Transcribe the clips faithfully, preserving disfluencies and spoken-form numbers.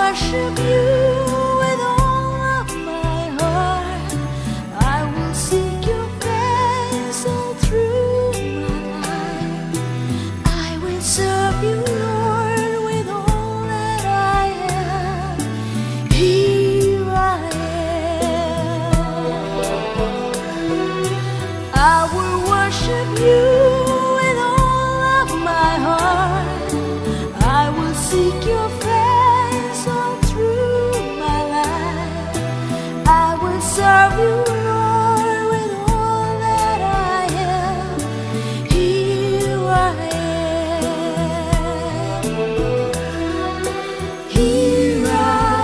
worship you with all of my heart. I will seek your face all through my life. I will serve you, Lord, with all that I am. Here I am. I will worship you with all of my heart. I will seek your face all through my life. I will serve you, Lord, with all that I am. Here I am. Here I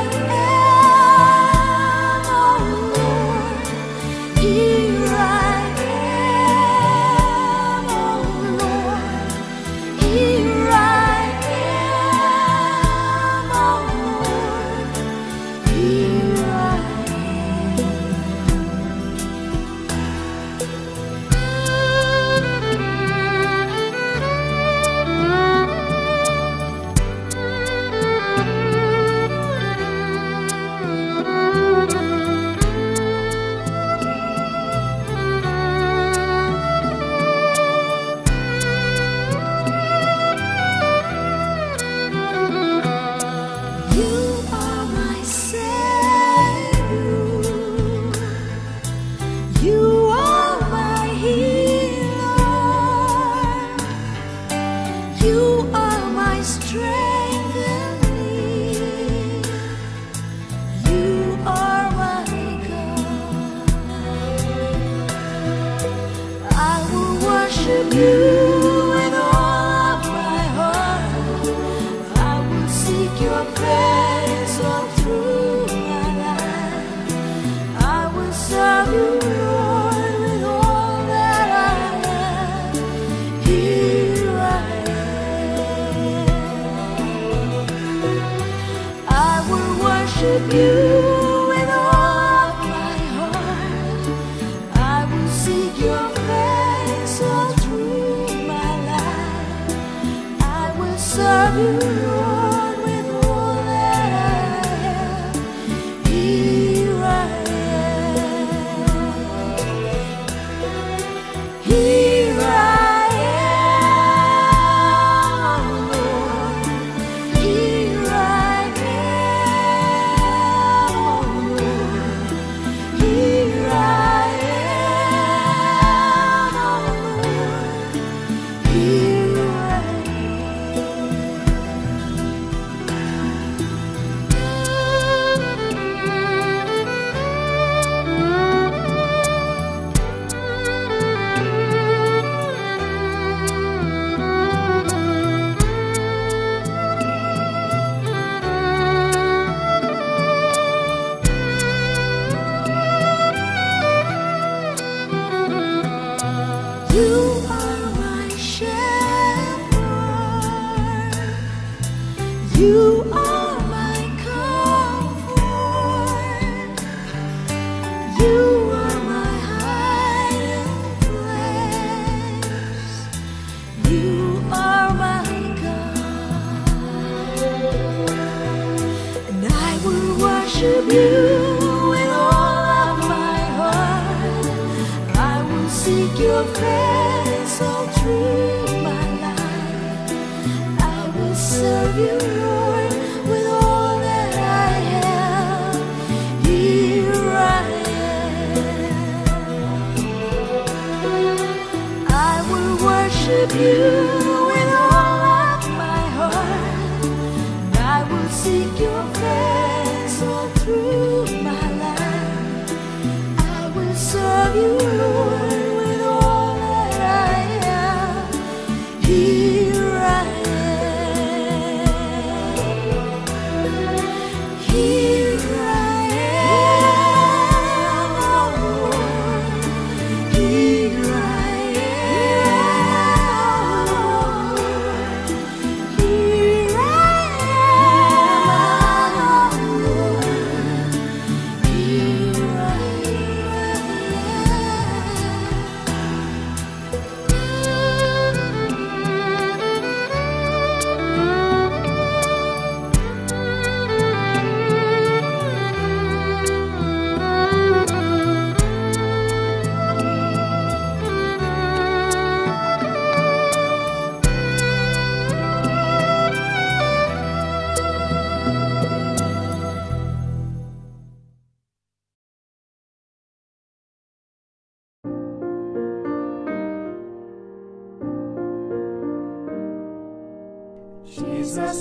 am, oh Lord. Here I am, oh Lord. Here I am, oh Lord. Here I You are my Savior. You are my healer. You are my strength and need. You are my God. I will worship you with all of my heart. I will seek your face all through my life. I will serve you, Lord, with all that I am. Here I am. I will worship you with all of my heart. I will seek your face all through my life. I will serve you, Lord, with all that I am. Here I am. Here I am, oh Lord. Here I am, oh Lord. Here I am, oh Lord. Here I You are my shepherd. You are my comfort. You are my hiding place. You are my God. And I will worship you with all of my heart. I will seek your face all through my life. I will serve you, Lord, with all that I am. Here I am. I will worship you with all of my heart. I will seek your face all through my life. I will serve you, Lord, with all that I am. Here I am. Here I am, oh Lord. Here I am, oh Lord. Here I am,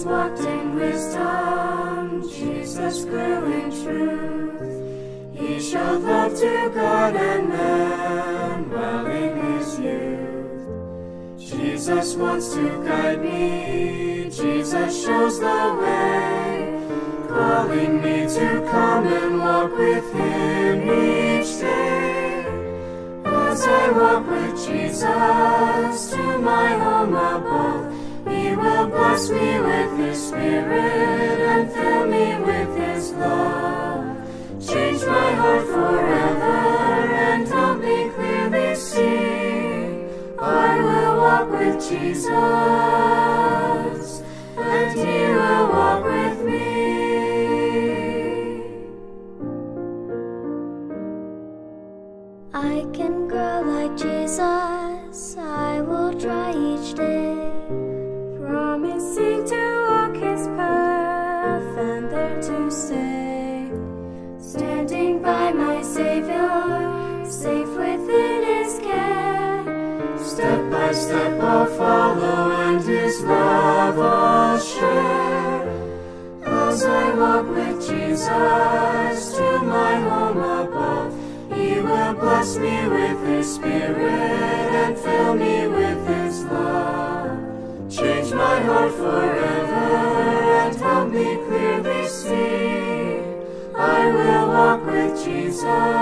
walked in wisdom, Jesus grew in truth. He showed love to God and man while in his youth. Jesus wants to guide me, Jesus shows the way, calling me to come and walk with him each day. As I walk with Jesus to my home above, he will bless me with his spirit and fill me with his love. Change my heart forever and help me clearly see. I will walk with Jesus and he will walk with me. I can grow like Jesus, I will try each day, promising to walk his path and there to stay, standing by my Savior, safe within his care. Step by step I'll follow and his love I'll share. As I walk with Jesus to my home above, he will bless me with his spirit and fill me with his love. Change my heart forever and help me clearly see. I will walk with Jesus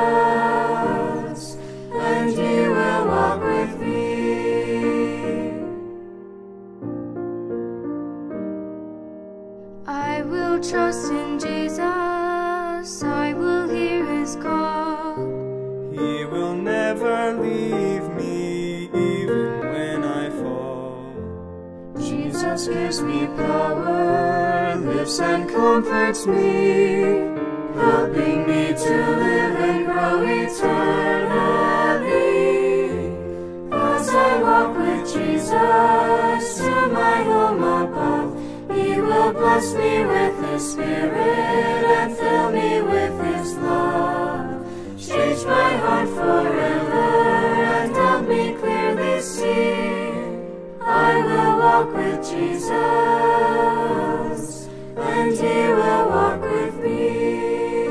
and he will walk with me. I will trust in Jesus, I will hear his call. He will never leave me even when I fall. Jesus gives me power, lifts and comforts me, helping me to live and grow eternally. As I walk with Jesus to my home above, he will bless me with his spirit and fill me with his love. Change my heart forever and help me clearly see. I will walk with Jesus and he will walk with me.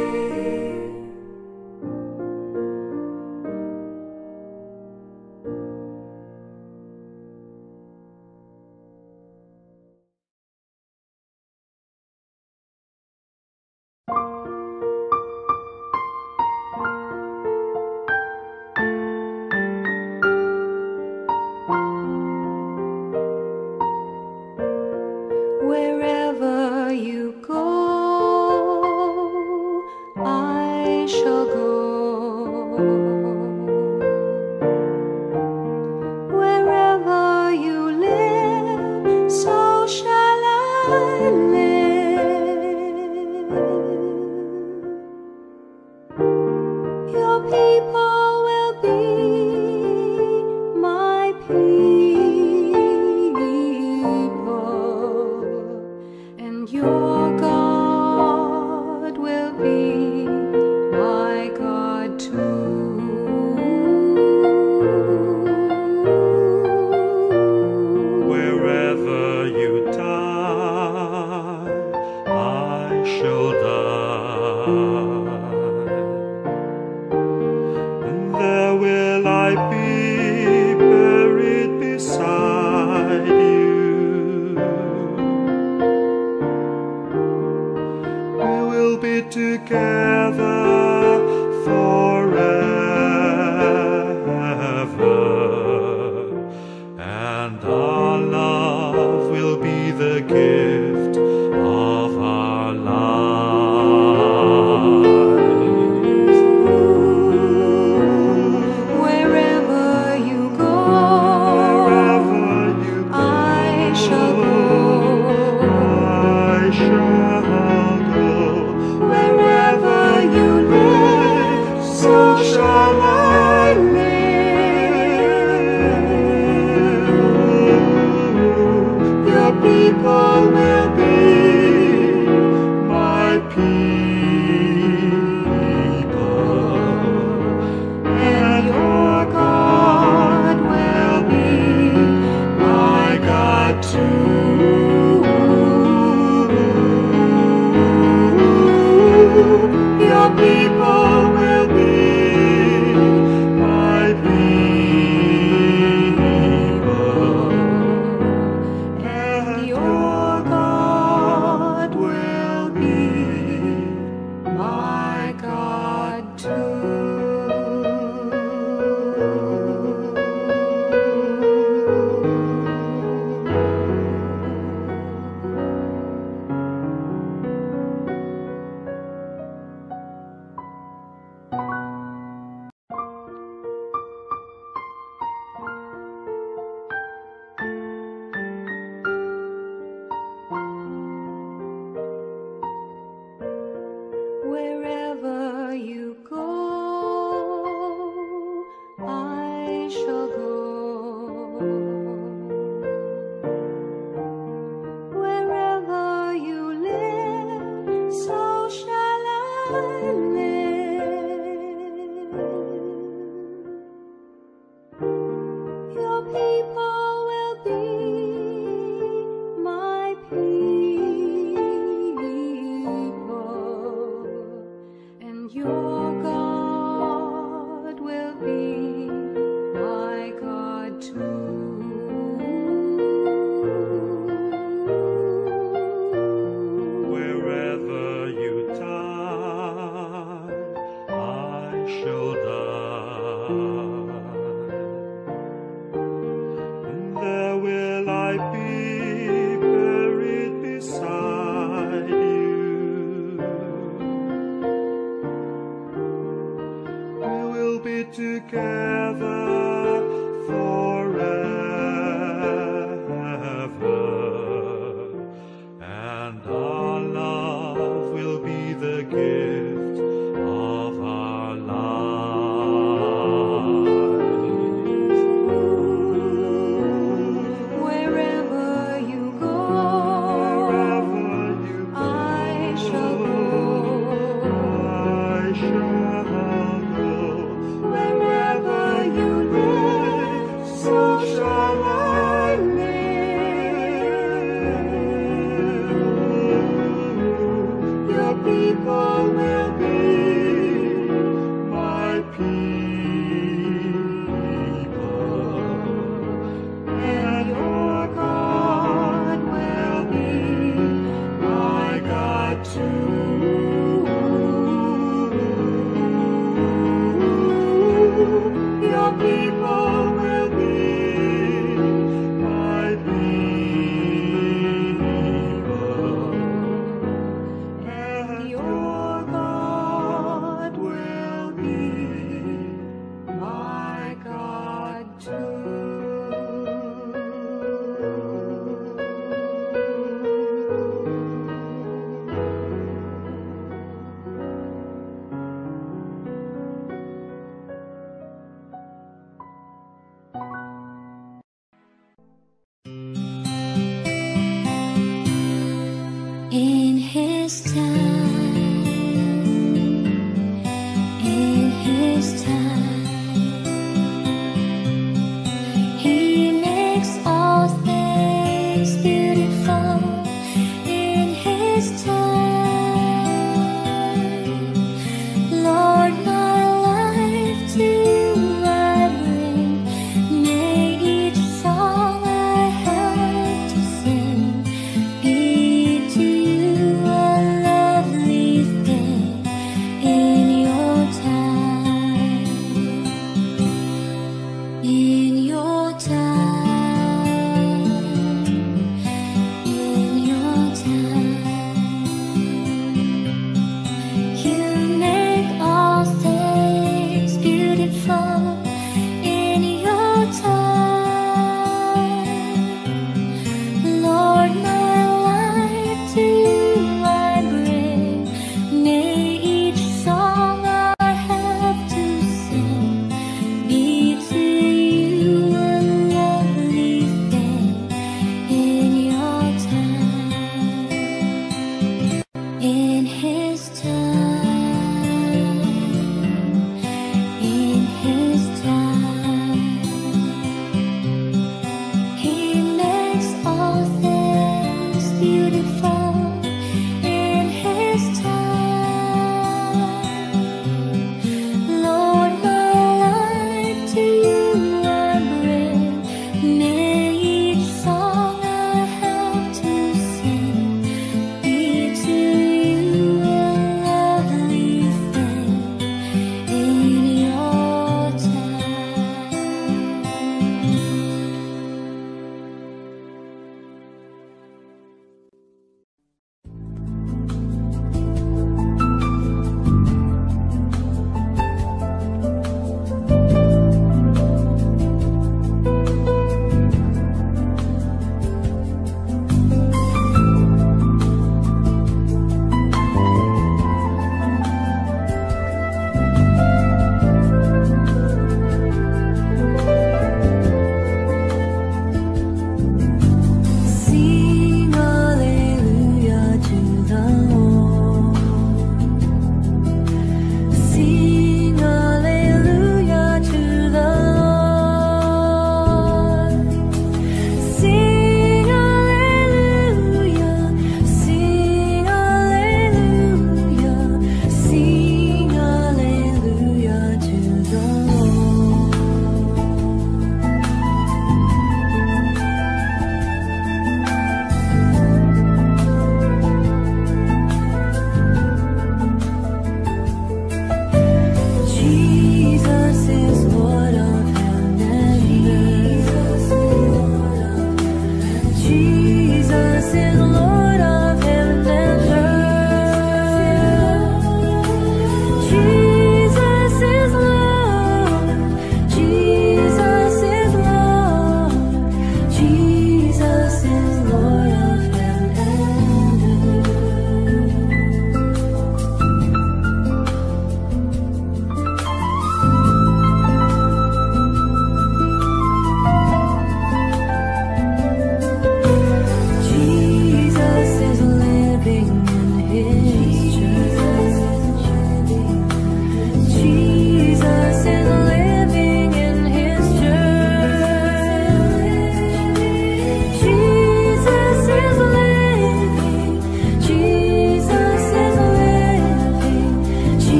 Wherever you go, I shall go. Wherever you live, so shall I live. Your people will be my people, and your God will be my God too. Wherever you die, I shall die, and there will I be buried beside you. We will be together forever, and our love will be the gift of our lives. Wherever you go, Wherever you go, I shall go. I shall go. Wherever you live, so shall people will be my people, and your God will be my God too. Wherever you go, I shall go. Wherever you live, so shall I live. Your people will be my people, and your God will be my God too. Wherever you die, I shall die, and there will I be buried beside you. We will be together forever, and our love will be the gift of our lives. Wherever you go, wherever you go, I shall go. I shall go. Wherever you live, so shall I live. Your people will be my people, and your God will be my God too. Your people will be my people, and your God will be my God too. In his time, in his time, he makes all things beautiful. In his time, Lord, my life to you I bring. May each song I have to sing be to you a love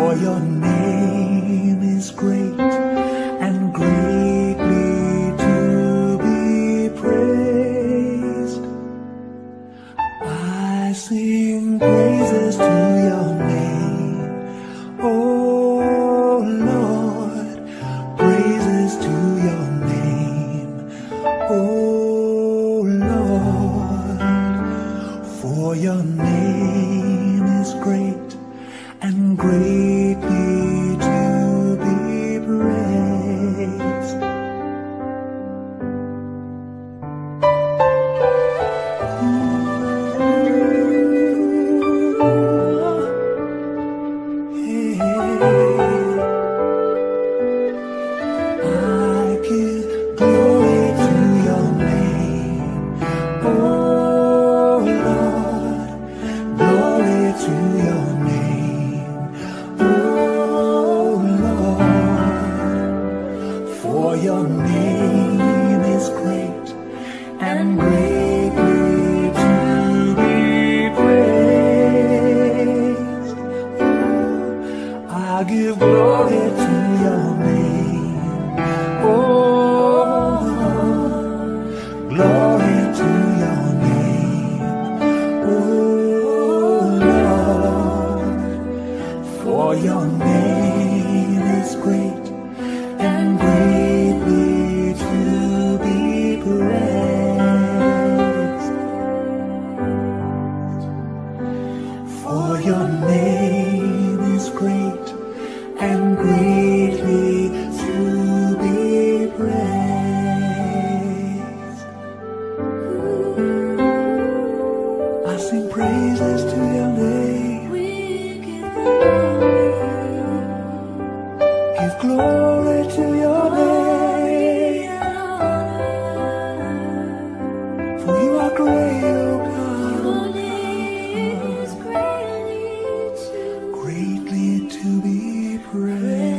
For your name is great and greatly to be praised. I sing praises to your name, oh Lord, praises to your name, oh Lord. For your name is great and greatly to be praised. I give glory to your name, oh Lord, glory to your name, oh Lord. For your name is great and greatly to be praised. Oh, I give glory to your name, oh Lord, glory to your name, oh Lord. For your name is great and greatly to be praised. For your name is great and greatly to be praised. I sing praises to your name. We give glory, Give glory to your name, for you are great, oh God, your name is greatly to greatly to be praised.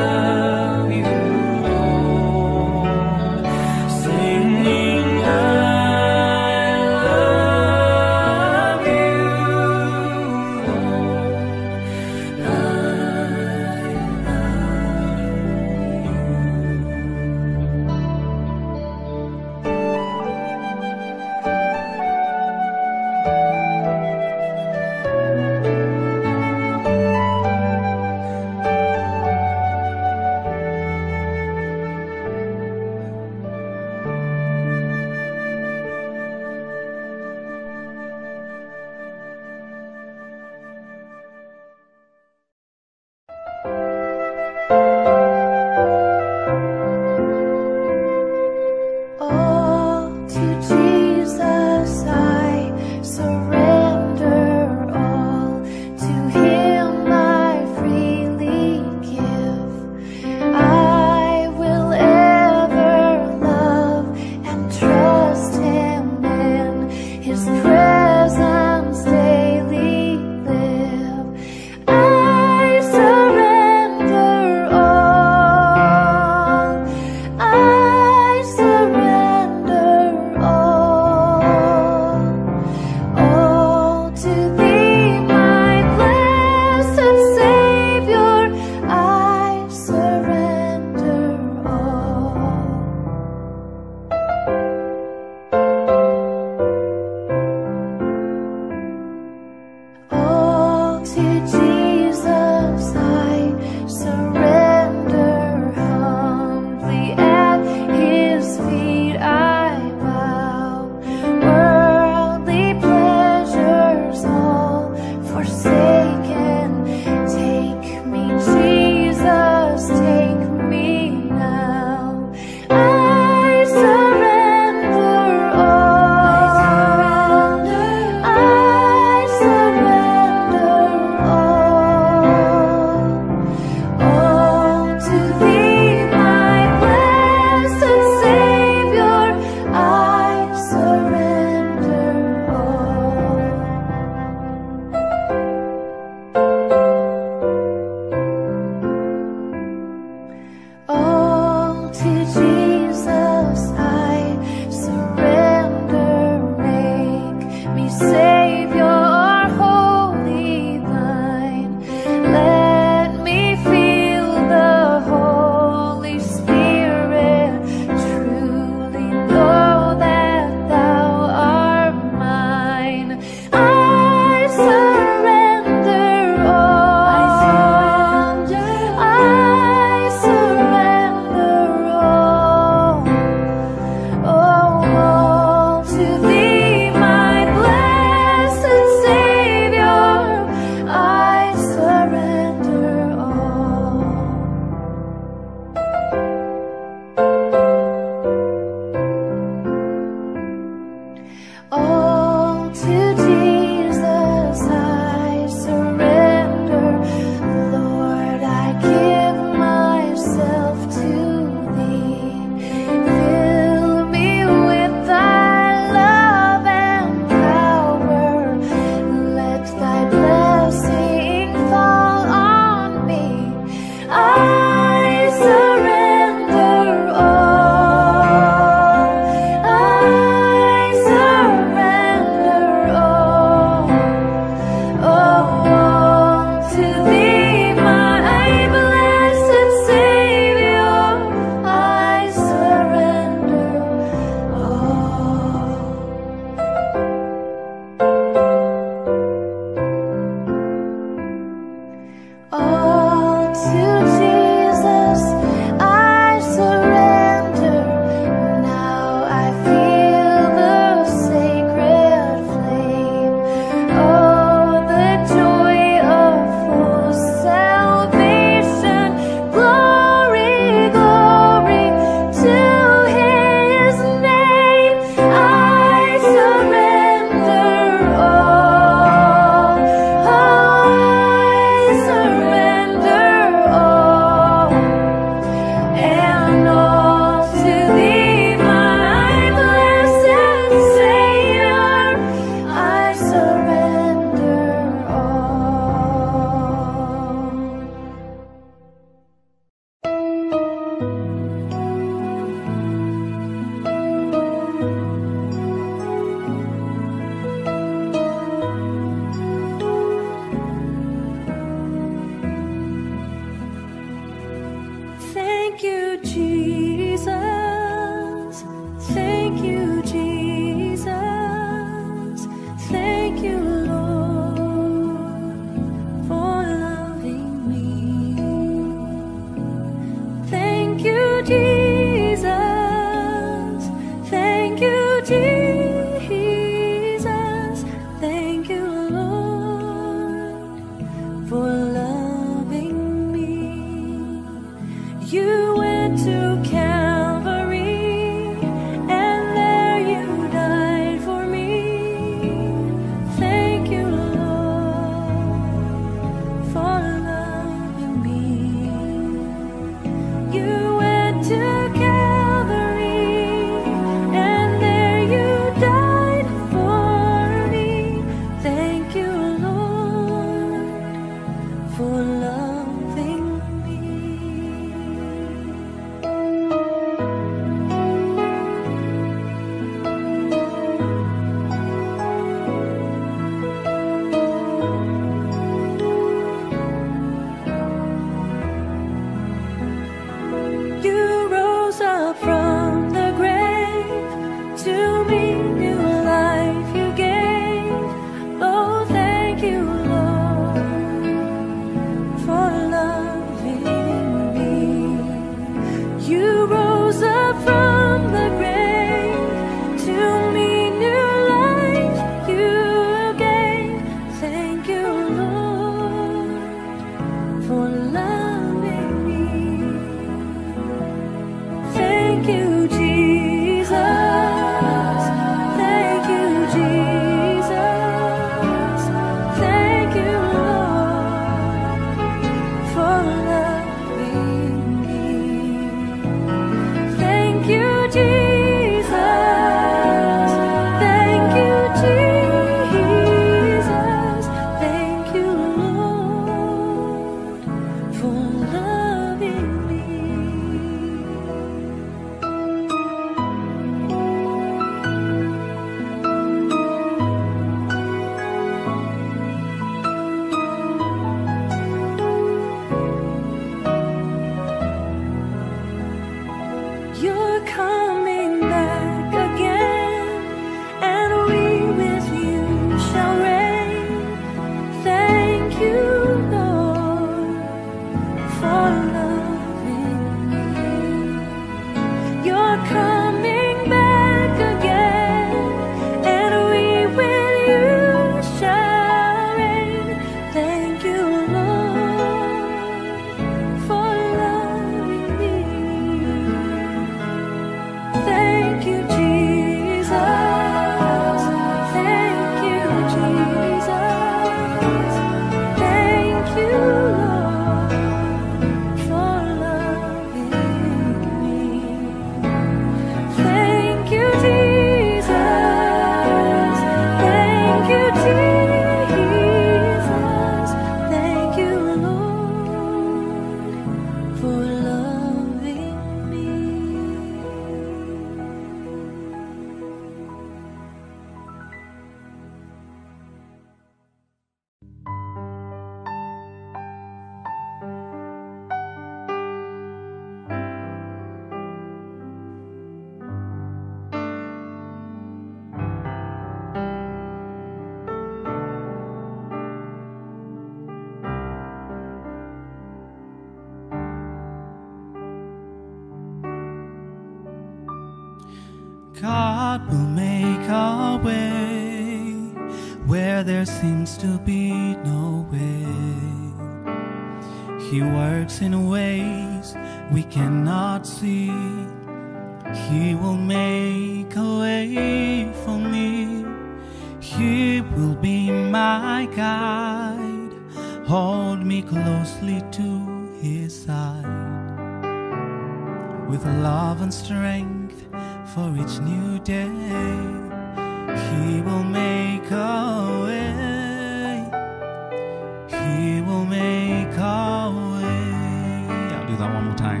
God will make a way where there seems to be no way. He works in ways we cannot see. He will make a way for me. He will be my guide, hold me closely to His side. With love and strength for each new day, He will make a way. He will make a way. I'll do that one more time.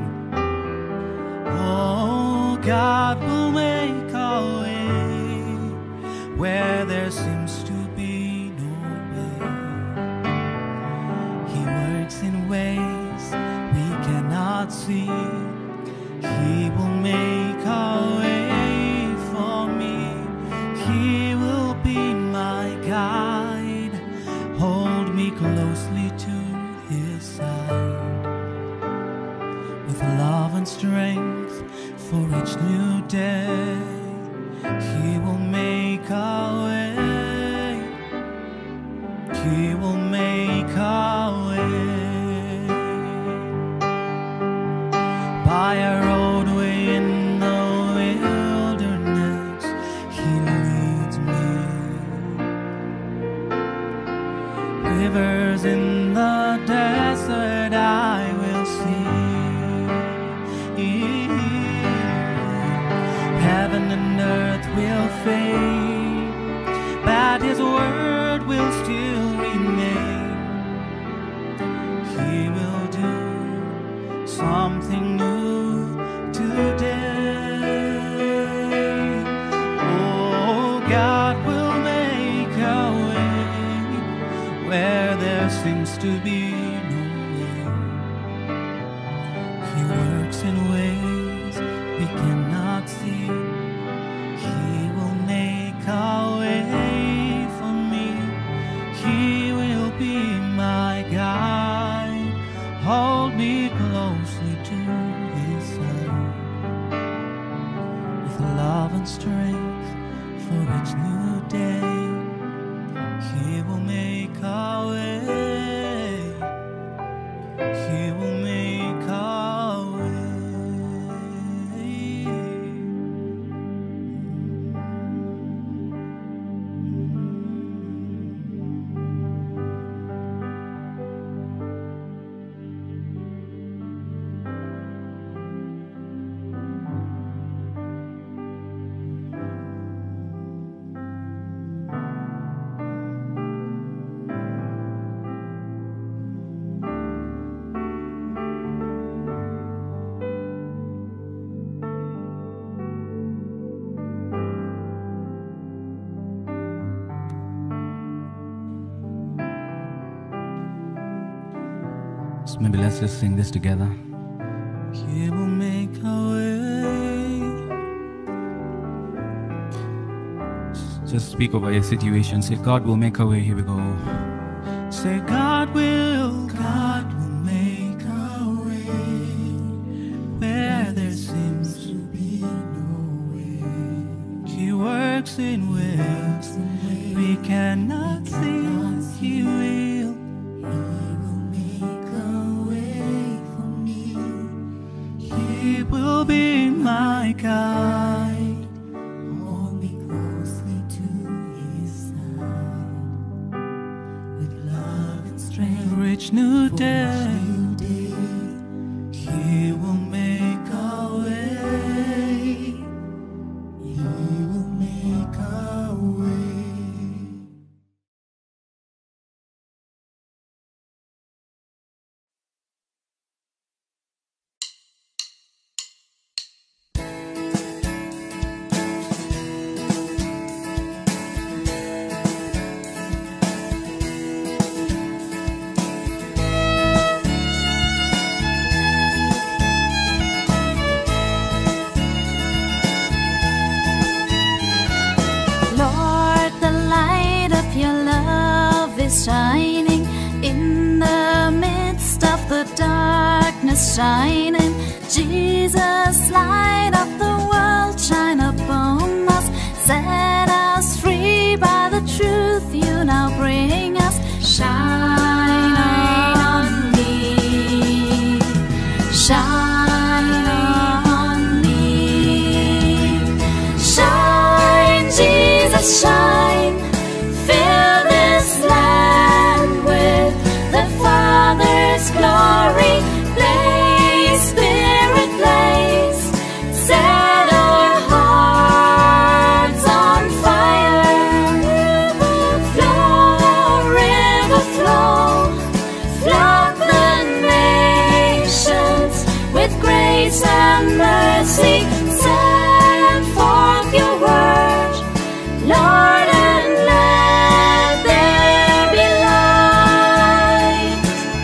Oh, God will make a way where there seems to be no way. He works in ways we cannot see. He will make a way for me. He will be my guide, hold me closely to His side. With love and strength for each new day, He will make a way. He will make a way. By a roadway in the wilderness, He leads me. Rivers in the desert I will see. Heaven and earth will fade, but His word will still remain. He will do something new today. Oh, God will make a way where there seems to be no way. He works in ways we cannot see. He will make a way for me. He will be my guide, hold me closely to His side. With love and strength for each new day, He will make a way. He will make a way. So maybe let's just sing this together. He will make a way. Just speak over your situation. Say, God will make a way. Here we go. Say, God will, God will make a way where there seems to be no way. He works in ways we cannot see. He will. He will be my guide, hold me closely to His side. With love and strength for each new day, He will make a way. He will make a way. Shining in the midst of the darkness, shining. Jesus, light of the world, shine upon us. mercy, send forth your word, Lord, and let there be light.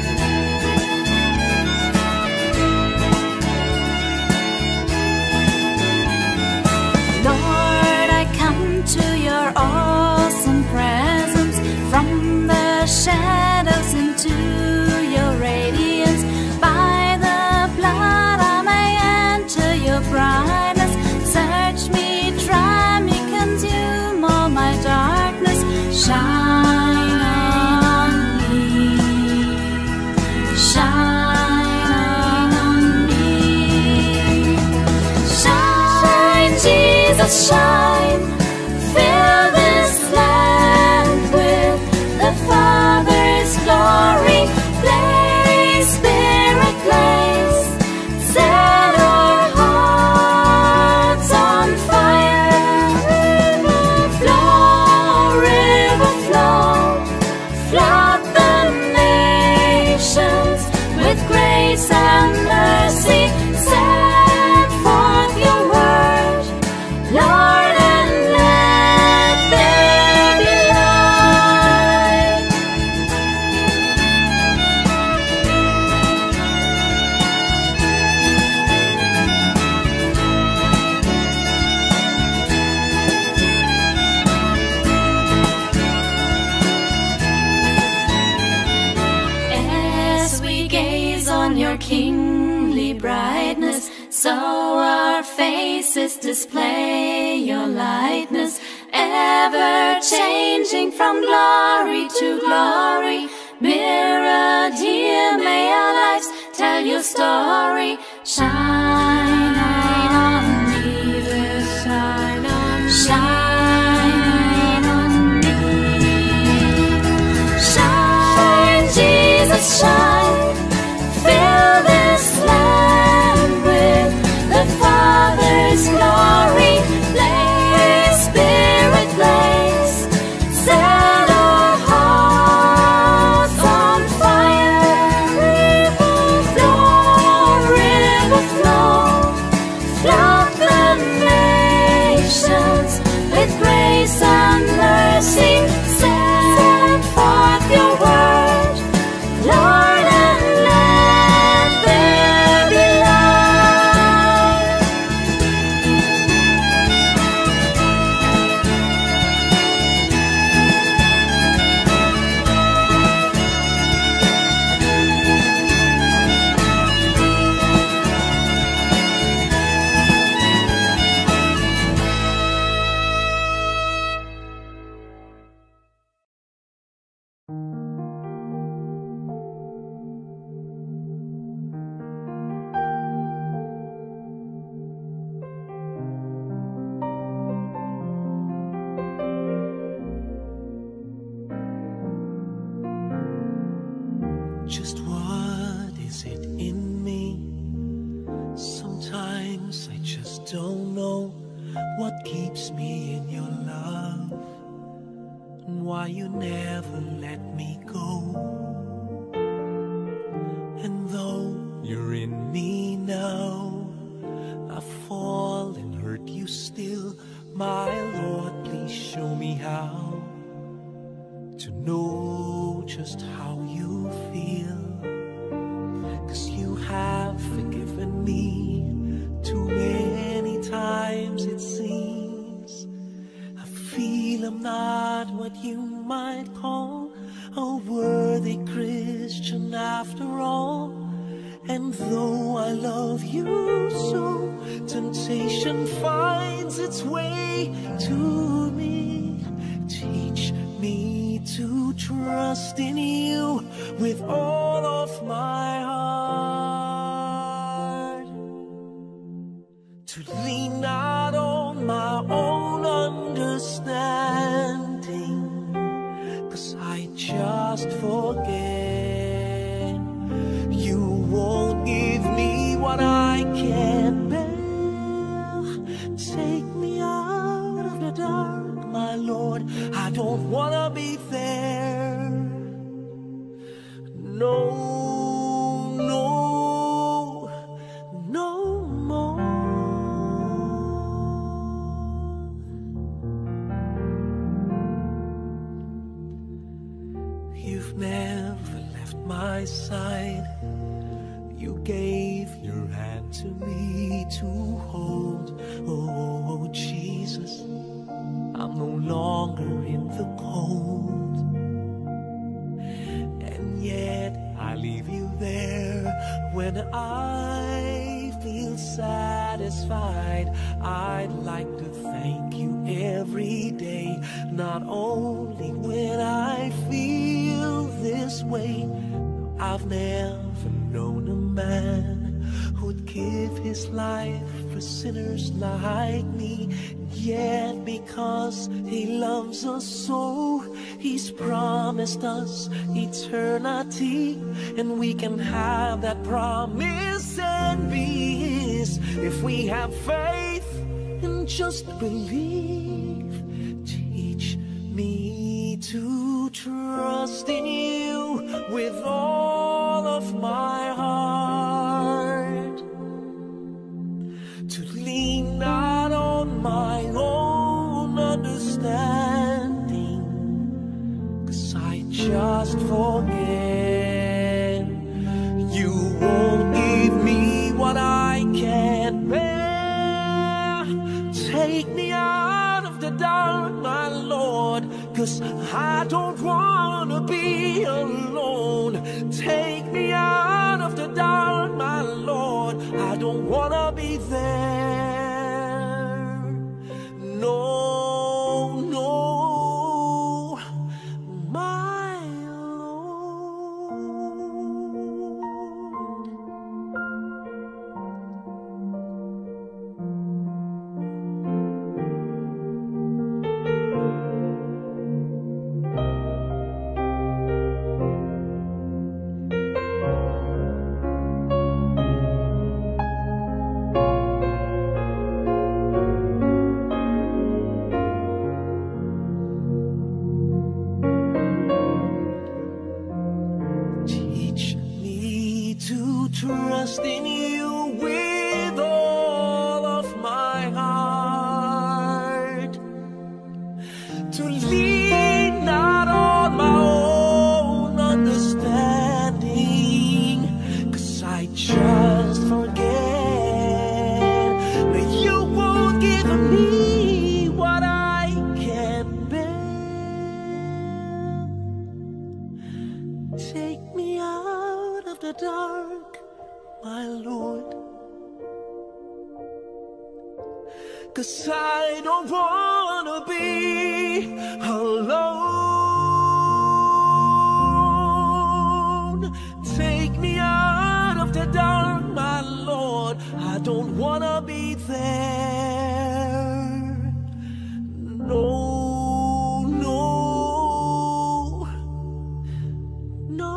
Lord, I come to your awesome presence, from the shadows into your radiance. By the blood I may enter your brightness. Search me, try me, consume all my darkness. Shine on me, shine on me. Shine, Jesus, shine. Fill this land with the Father's glory. Blaze, Spirit, blaze. Set our hearts on fire. River flow, river flow. Flood the nations with grace and mercy. Send forth your word, Lord, and let there be light. As we gaze on your kingly brightness, so our faces display your lightness, ever changing from glory to glory. Mirror dear, may our lives tell your story. Shine on me, shine on me, shine on me. Shine, Jesus, shine. Fill this land with the Father's glory. Blaze, Spirit, blaze. Set our hearts on fire. River flow, river flow. Flood the nations with grace and mercy. Send forth your word, Lord, and let there be light. Just what is it in me? Sometimes I just don't know what keeps me in your love, and why you never let me go. And though you're in me now, I fall and hurt you still. My Lord, please show me how to know just how you feel. 'Cause you have forgiven me too many times, it seems. I feel I'm not what you might call a worthy Christian after all. And though I love you so, temptation finds its way to me. Teach me to trust in you with all of my heart, to lean not on my own understanding, 'cause I just forget. You won't give me what I can't bear. Take me out of the dark, my Lord, I don't wanna be there. No, no, no more. You've never left my side. You gave your hand to me to hold. Oh, Jesus, I'm no longer in the cold. And yet I leave you there when I feel satisfied. I'd like to thank you every day, not only when I feel this way. I've never known a man who'd give his life for sinners like me. Yet because he loves us so, he's promised us eternity, and we can have that promise and be his if we have faith and just believe. Teach me to trust in you with all of my heart, to lean not on my own understanding, 'cause I just forget. You won't give me what I can't bear. Take me out of the dark, my Lord, 'cause I don't wanna be alone. Take me out of the dark, my Lord, I don't wanna be there. No, no, my trust in you with all of my heart, to lean not on my own understanding, 'cause I just forget that you won't give me what I can't bear. Take me out of the dark, my Lord, 'cause I don't wanna be alone. Take me out of the dark, my Lord, I don't wanna be there. No, no, no.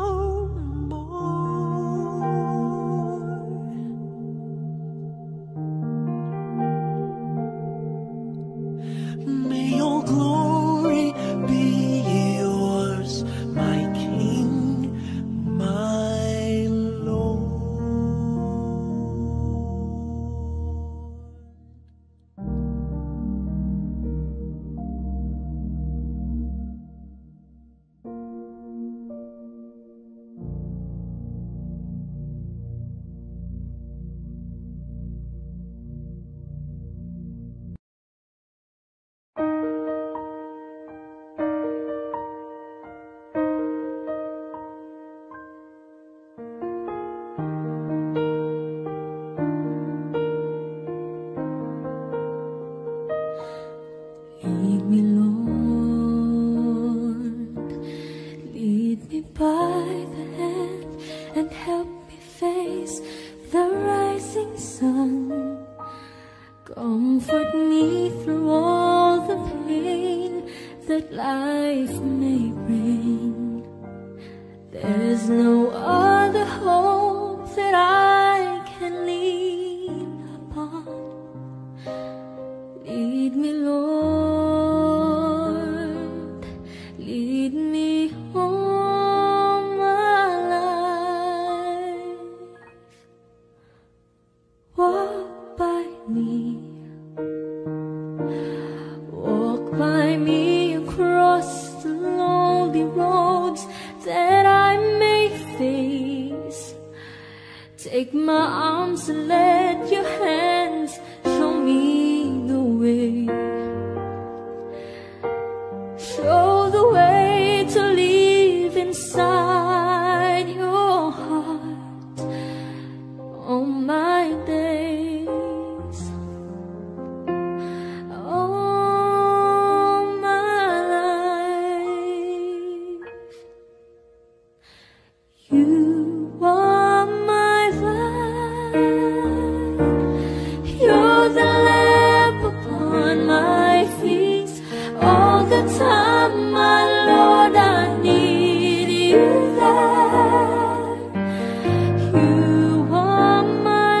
May your glory be Take my arms and let your hands show me the way. Show the way to live inside your heart all my days, all my life. You are my light. You're the lamp upon my feet. All the time, my Lord, I need you there. You are my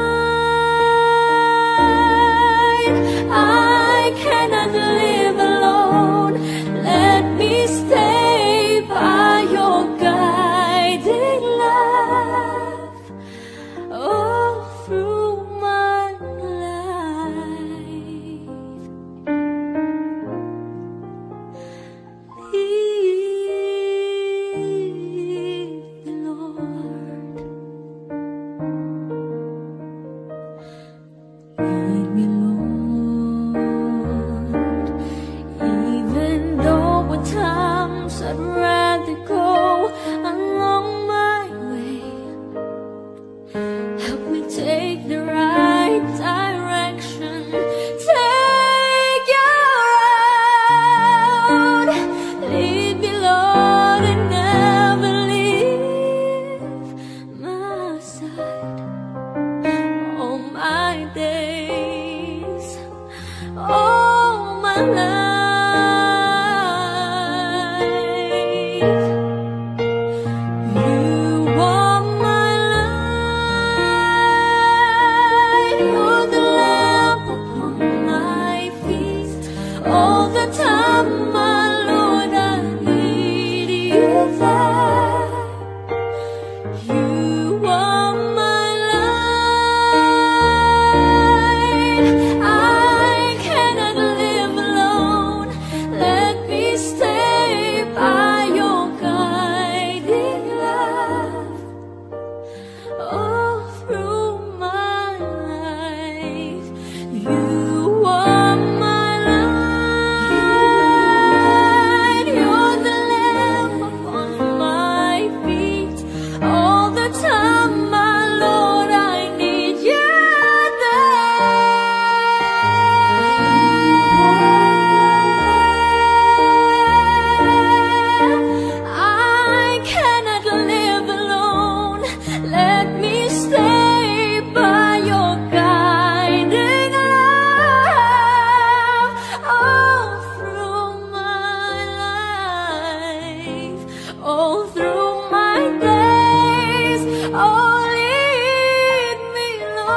light. I cannot live alone. Let me stay by your guiding love all through my life. Lead me, Lord. Lead me, Lord. Even though at times I'd rather go along my way, help me take the right direction. Take your road. Lead me, Lord, and never leave my side all my days, all my life. You are my light. You're the lamp upon my feet. All the time, my Lord, I need you there. You are my light. I cannot live alone. Let me stay by your guiding love all through my life. You are my light. You're the lamp upon my feet. All the time, my Lord, I need you there. I cannot live alone. Let me stay by your guiding love all through my life, all through my days. Oh, lead me,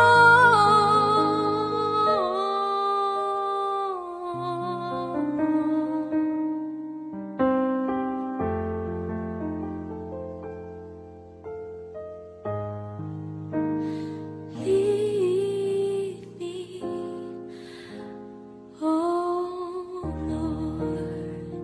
Lord. Lead me, oh Lord.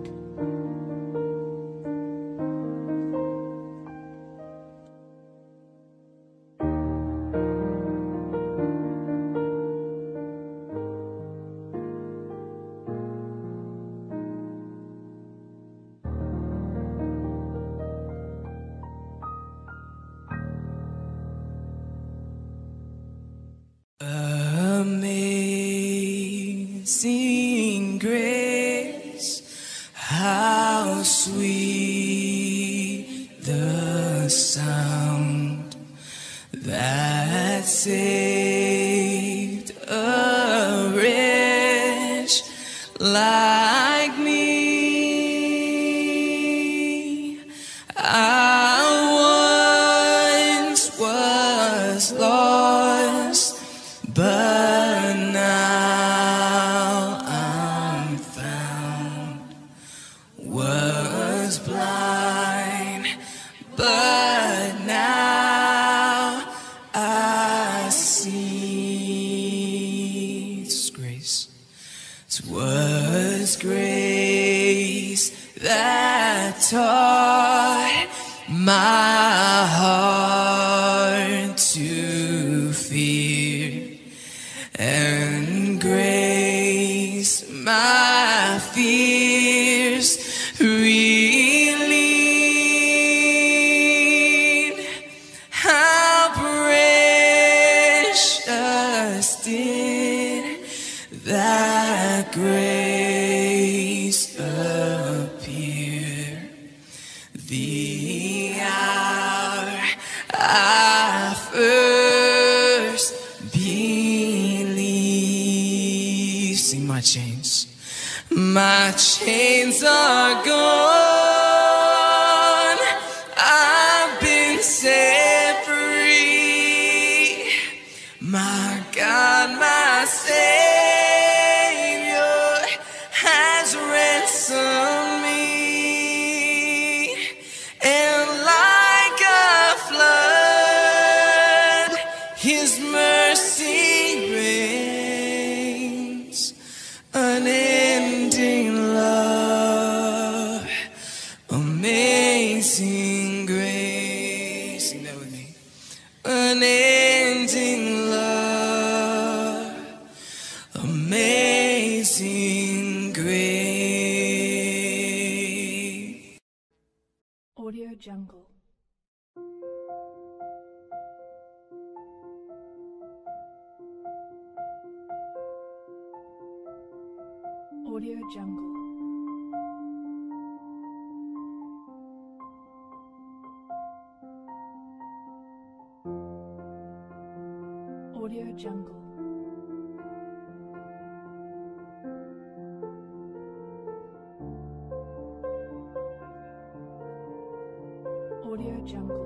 Amazing grace, how sweet the sound that saved a wretch like me. I once was lost, but now I'm found. Was blind, but now I see. It's grace. 'Twas grace that taught my heart to The hour I first believed. Sing my chains. My chains are gone. I've been set free. My God, my Savior has ransomed me. And like a flood, His mercy reigns. Unending love, amazing grace. Sing that with me. Unending love, amazing grace. Audio Jungle. Audio Jungle. Audio Jungle. Audio Jungle.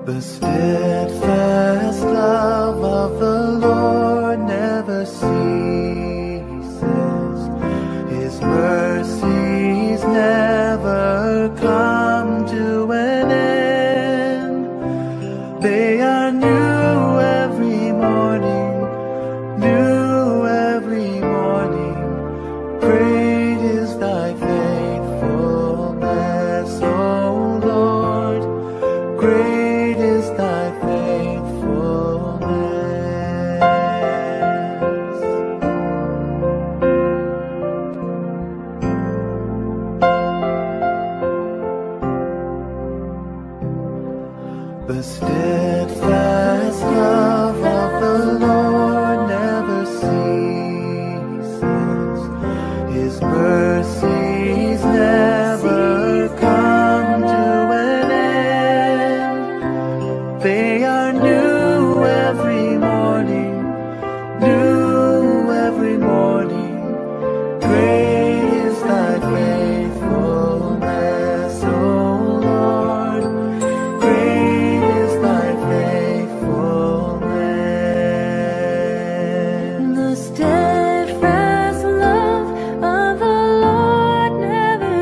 The steadfast love of the Lord never ceases. His mercies never come to an end. They are new every morning, new every morning. Great is thy faithfulness, O Lord. Great is thy faithfulness. The steadfast love of the Lord never ceases. His mercies never come to an end. They are new every morning, new every morning. Great is thy faithfulness, O Lord. Great is thy faithfulness. The steadfast love of the Lord never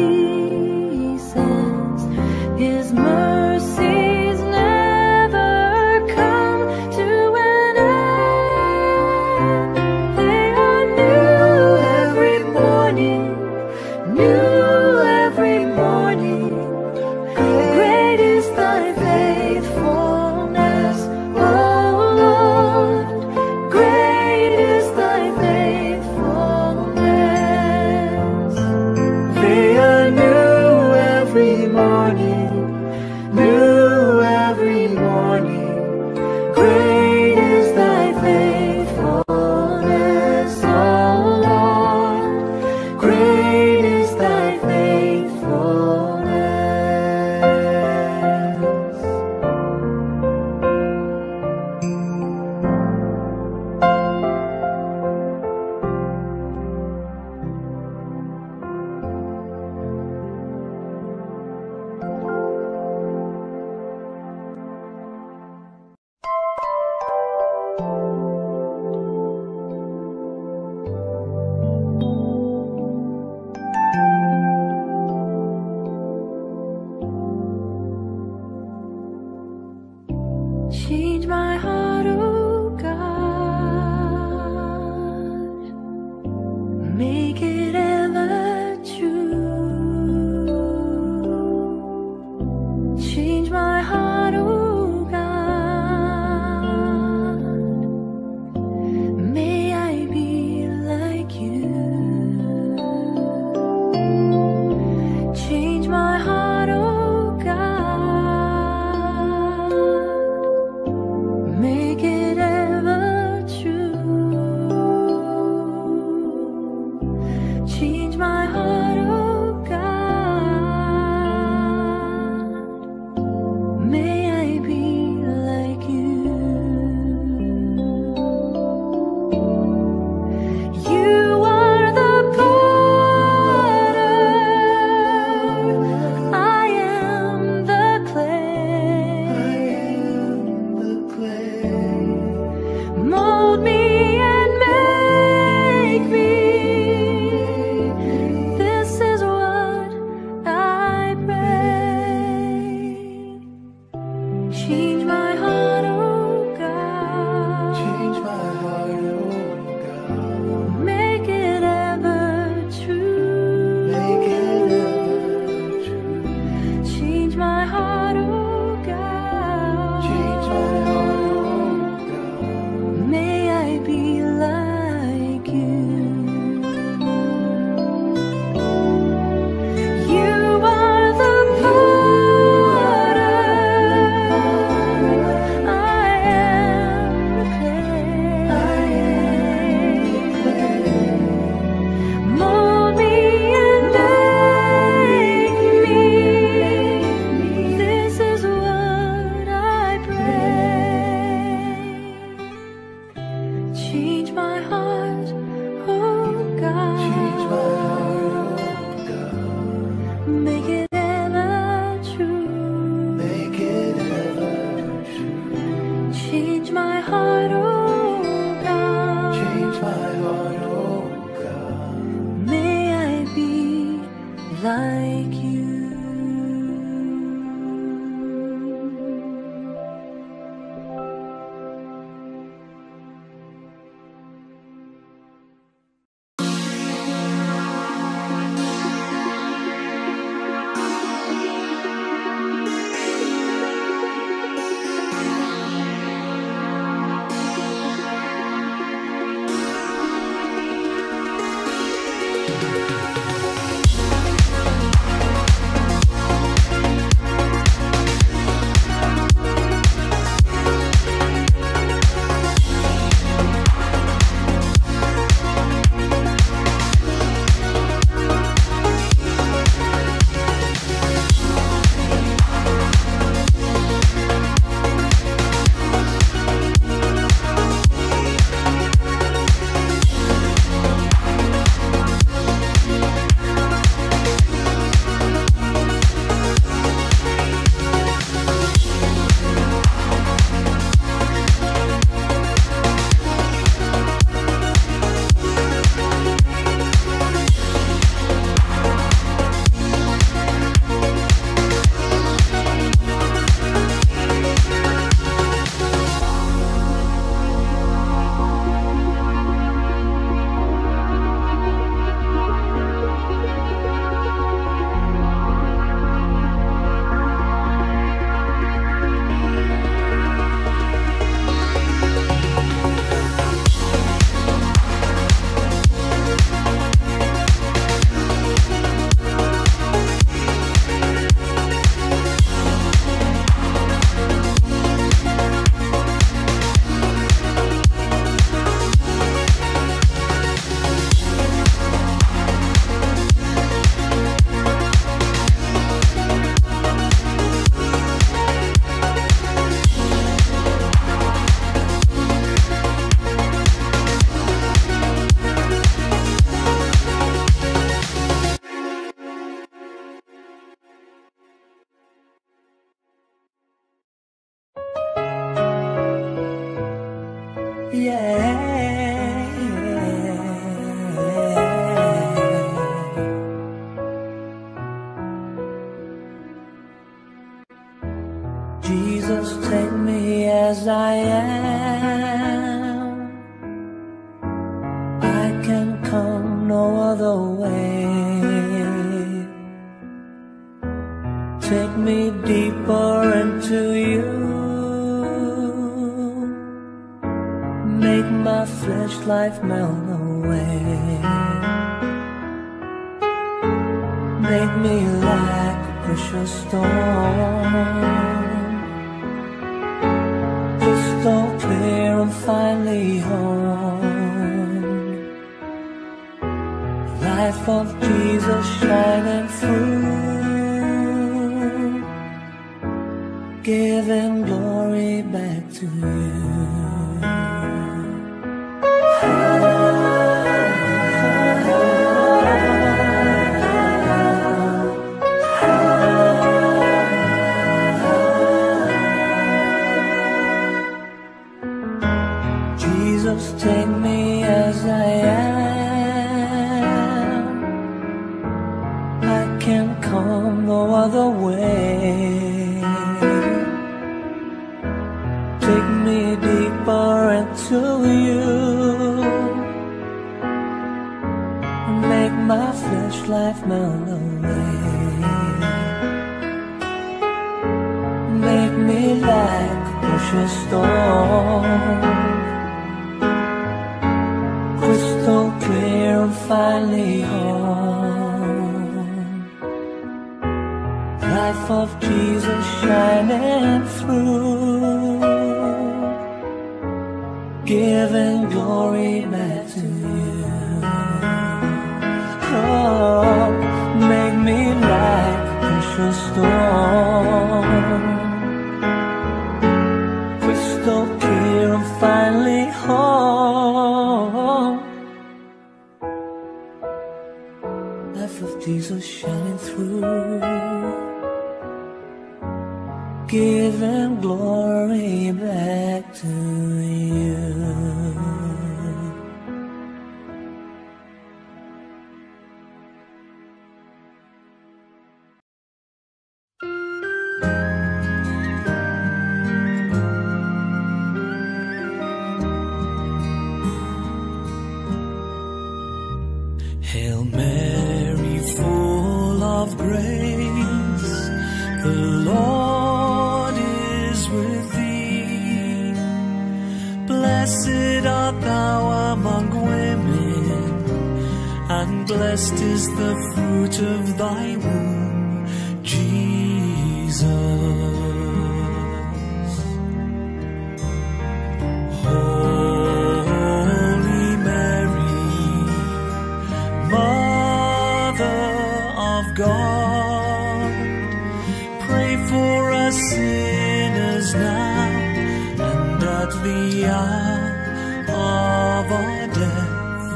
ceases. His mercies never come to an end. They are new every morning, new every morning. Great is thy faithfulness, O Lord. Great is thy faithfulness. They are new every morning, new every morning. Great is thy faithfulness, O Lord. Great is thy faithfulness. Change my heart, oh God. Make it ever true. Change my heart, oh God. May I be like you. Change my heart, oh God. Jesus, take me as I am. I can come no other way. Take me deeper into you. Make my flesh life melt away. Make me like a precious stone, crystal clear and finely honed. Life of Jesus shining through, giving glory back to you. Jesus, take me as I am. I can't come no other way. Take me deeper into you. Make my flesh life melt away. Make me like a precious stone, crystal clear and finely honed. Life of Jesus shining through, giving glory back to you. Oh, make me like a precious stone, crystal clear and finely honed. Life of Jesus shining through, giving glory back to you. Hail Mary, full of grace, the Lord is with thee. Blessed art thou among women, and blessed is the fruit of thy womb, Jesus. Holy Mary, Mother of God, pray for us sinners now and at the hour of our death.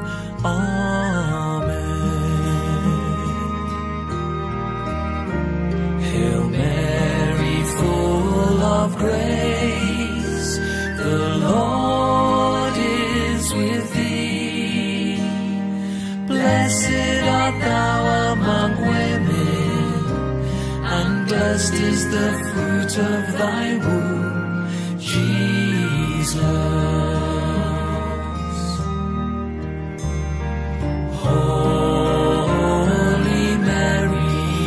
Amen. Hail Mary, full of grace, the Lord is with thee. Blessed art thou among women, and blessed is the fruit of thy womb, Jesus. Holy Mary,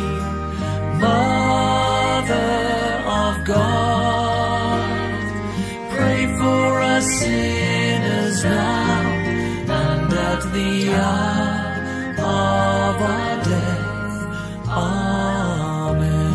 Mother of God, pray for us sinners now and at the hour of our death. Amen.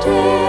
day.